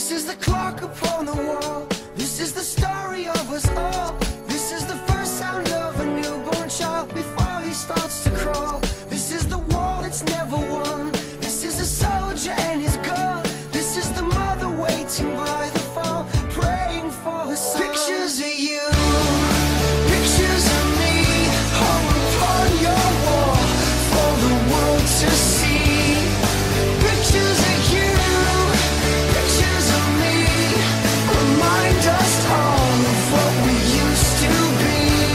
This is the clock upon the wall. This is the story of us all. This is the first sound of a newborn child before he starts to crawl. This is the war that's never won. This is a soldier and his gun. This is the mother waiting by the phone, praying for her son. Pictures of you, pictures of me, hung upon your wall for the world to see. Pictures of you, pictures of me, remind us all of what we used to be.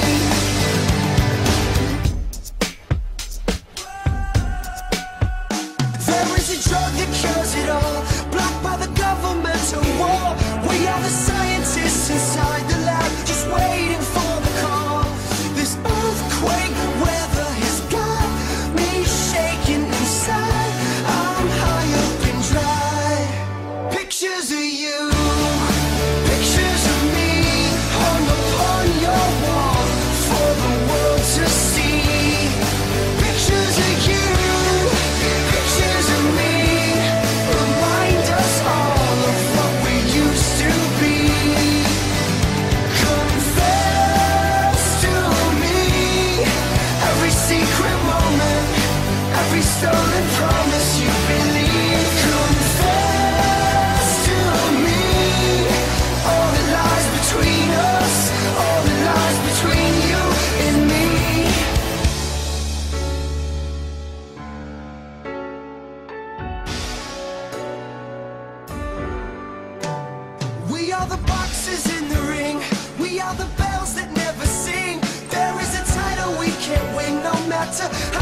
There is a drug that cures it all, blocked by the governmental war. We are the scientists inside the lab, just waiting for the call. This earthquake weather has got me shaking inside. I'm high up and dry. Pictures of you, pictures of me, hung upon your wall for the world to see. Pictures of you, pictures of me, remind us all of what we used to be. Confess to me every secret moment, every stolen promise you believe. Confess to me all the lies between us, all the lies between you and me. We are the boxes in the ring. We are the bells that never sing. There is a title we can't win, no matter